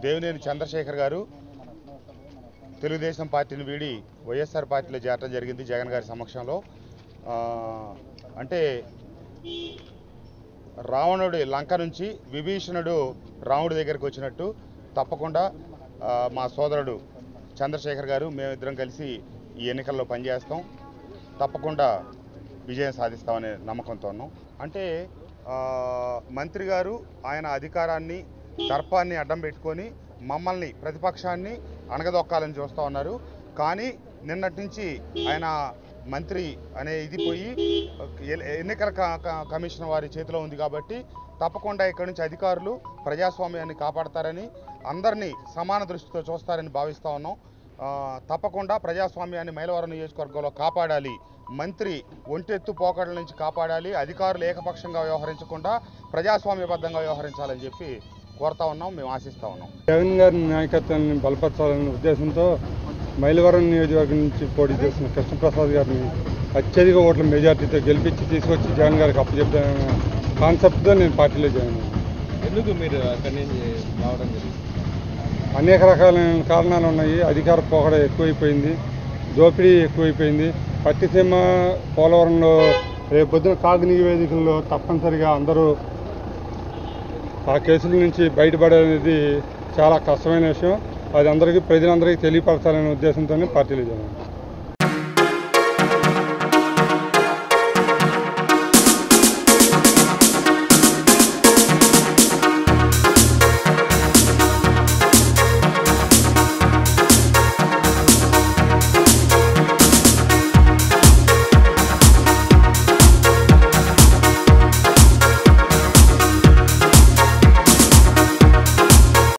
దేవినేని చంద్రశేఖర్ గారు తెలుగుదేశం పార్టీని వీడి వైఎస్ఆర్ పార్టీలో చేరడం జరిగింది జగన్ గారి సమక్షంలో. అంటే రావణుడి లంక నుంచి విభీషణుడు రాముడి దగ్గరికి వచ్చినట్టు తప్పకుండా మా సోదరుడు చంద్రశేఖర్ గారు మేమిద్దరం కలిసి ఈ ఎన్నికల్లో పనిచేస్తాం. తప్పకుండా విజయం సాధిస్తామనే నమ్మకంతో ఉన్నాం. అంటే మంత్రి గారు ఆయన అధికారాన్ని దర్పాన్ని అడ్డం పెట్టుకొని మమ్మల్ని ప్రతిపక్షాన్ని అణగదొక్కాలని చూస్తూ ఉన్నారు. కానీ నిన్నటి నుంచి ఆయన మంత్రి అనే ఇది పోయి ఎన్నికల కమిషన్ వారి చేతిలో ఉంది కాబట్టి తప్పకుండా ఇక్కడి నుంచి అధికారులు ప్రజాస్వామ్యాన్ని కాపాడతారని అందరినీ సమాన దృష్టితో చూస్తారని భావిస్తూ ఉన్నాం. తప్పకుండా ప్రజాస్వామ్యాన్ని మైలవరం నియోజకవర్గంలో కాపాడాలి, మంత్రి ఒంటెత్తు పోకడల నుంచి కాపాడాలి, అధికారులు ఏకపక్షంగా వ్యవహరించకుండా ప్రజాస్వామ్యబద్ధంగా వ్యవహరించాలని చెప్పి కోరుతా ఉన్నాం, మేము ఆశిస్తూ ఉన్నాం. జగన్ గారి నాయకత్వాన్ని బలపరచాలనే ఉద్దేశంతో మైలవరం నియోజకవర్గం నుంచి పోటీ చేసిన కృష్ణప్రసాద్ గారిని అత్యధిక ఓట్ల మెజార్టీతో గెలిపించి తీసుకొచ్చి జగన్ గారికి అప్పచెప్తానన్న కాన్సెప్ట్తో నేను పార్టీలో జాయిన్ అయ్యాను. ఎందుకు మీరు అక్కడి నుంచి రావడం జరిగింది? అనేక రకాలైన కారణాలు ఉన్నాయి. అధికార పోకడ ఎక్కువైపోయింది, దోపిడీ ఎక్కువైపోయింది. పట్టిసీమ పోలవరంలో రేపొద్దున కాగ్ నివేదికల్లో తప్పనిసరిగా అందరూ ఆ కేసుల నుంచి బయటపడేది చాలా కష్టమైన విషయం. అది ప్రజలందరికీ తెలియపరచాలనే ఉద్దేశంతోనే పార్టీలో జాయిన్ అయ్యాను.